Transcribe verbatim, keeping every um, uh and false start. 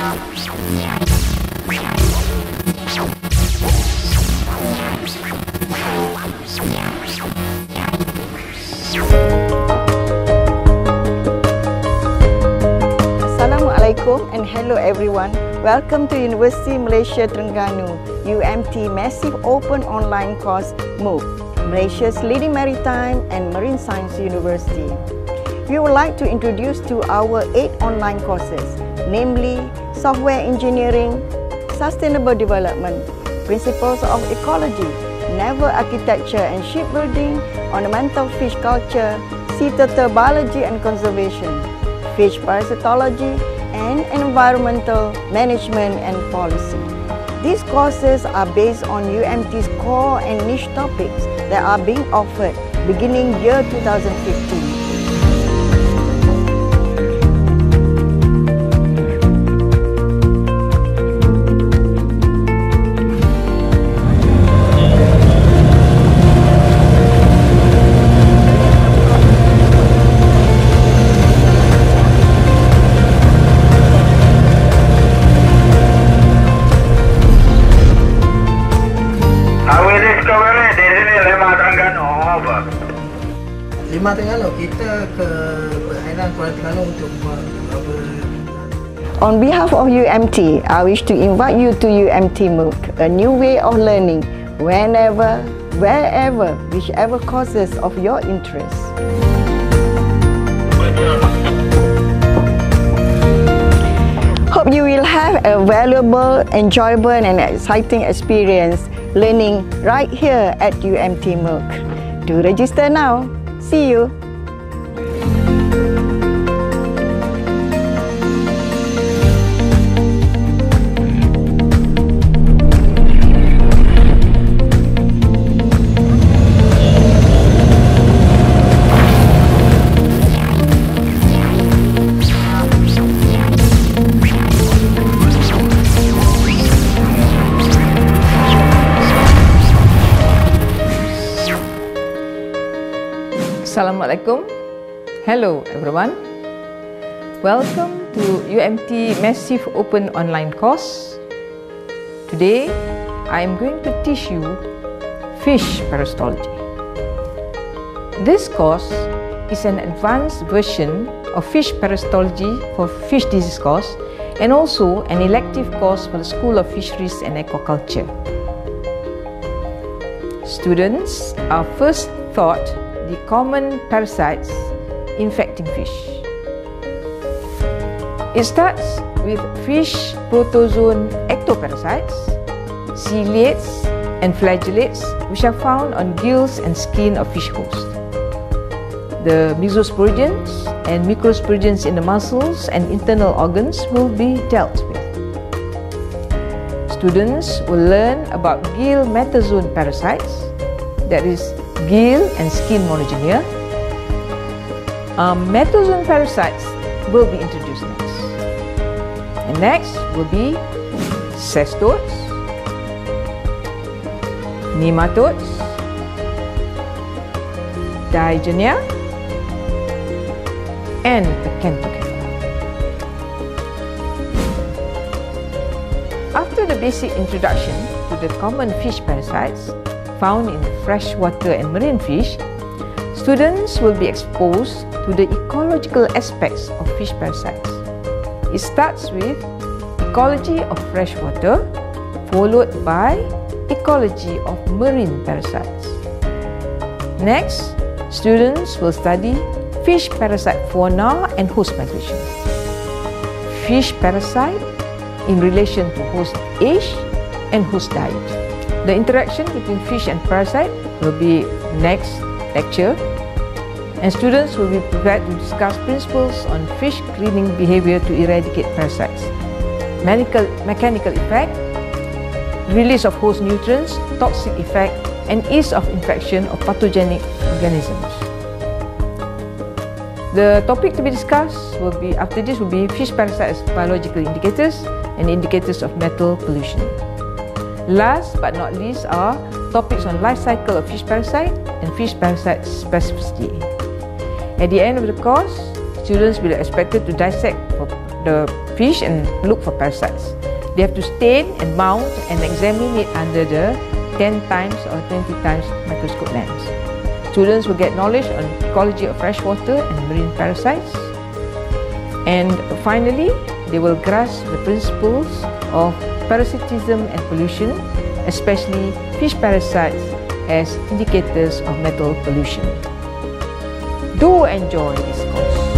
Assalamualaikum and hello everyone. Welcome to University Malaysia Terengganu U M T Massive Open Online Course MOOC, Malaysia's leading maritime and marine science university. We would like to introduce to our eight online courses, namely Software Engineering, Sustainable Development, Principles of Ecology, Naval Architecture and Shipbuilding, Ornamental Fish Culture, Sea Turtle Biology and Conservation, Fish Parasitology, and Environmental Management and Policy. These courses are based on U M T's core and niche topics that are being offered beginning year two thousand fifteen. Lima Terengganu, kita ke perairan Kuala Terengganu untuk ber... On behalf of U M T, I wish to invite you to U M T MOOC, a new way of learning, whenever, wherever, whichever courses of your interest. Hope you will have a valuable, enjoyable and exciting experience learning right here at U M T MOOC. Do register now. See you! Assalamualaikum. Hello everyone. Welcome to U M T Massive Open Online Course. Today, I am going to teach you Fish Parasitology. This course is an advanced version of Fish Parasitology for Fish Disease course and also an elective course for the School of Fisheries and Aquaculture. Students are first taught the common parasites infecting fish. It starts with fish protozoan ectoparasites, ciliates and flagellates which are found on gills and skin of fish hosts. The mesosporidians and microsporidians in the muscles and internal organs will be dealt with. Students will learn about gill metazoan parasites, that is gill and skin monogynia. Um, metazoan parasites will be introduced next. And next will be cestodes, nematodes, digenea, and acanthocephala. After the basic introduction to the common fish parasites found in freshwater and marine fish, students will be exposed to the ecological aspects of fish parasites. It starts with ecology of freshwater, followed by ecology of marine parasites. Next, students will study fish parasite fauna and host migration, fish parasite in relation to host age and host diet. The interaction between fish and parasite will be next lecture, and students will be prepared to discuss principles on fish cleaning behavior to eradicate parasites, mechanical, mechanical effect, release of host nutrients, toxic effect, and ease of infection of pathogenic organisms. The topic to be discussed will be, after this will be fish parasites biological indicators and indicators of metal pollution. Last but not least are topics on life cycle of fish parasite and fish parasite specificity. At the end of the course, students will be expected to dissect for the fish and look for parasites. They have to stain and mount and examine it under the ten times or twenty times microscope lens. Students will get knowledge on ecology of freshwater and marine parasites. And finally, they will grasp the principles of parasitism and pollution, especially fish parasites as indicators of metal pollution. Do enjoy this course.